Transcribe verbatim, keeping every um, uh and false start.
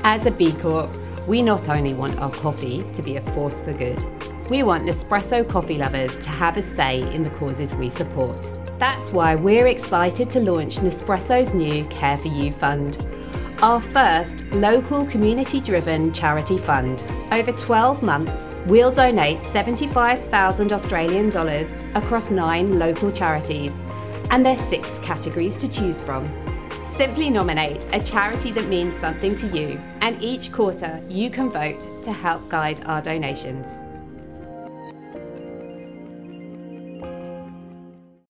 As a B Corp, we not only want our coffee to be a force for good, we want Nespresso coffee lovers to have a say in the causes we support. That's why we're excited to launch Nespresso's new Care for You Fund, our first local community-driven charity fund. Over twelve months, we'll donate seventy-five thousand Australian dollars across nine local charities, and there's six categories to choose from. Simply nominate a charity that means something to you, and each quarter you can vote to help guide our donations.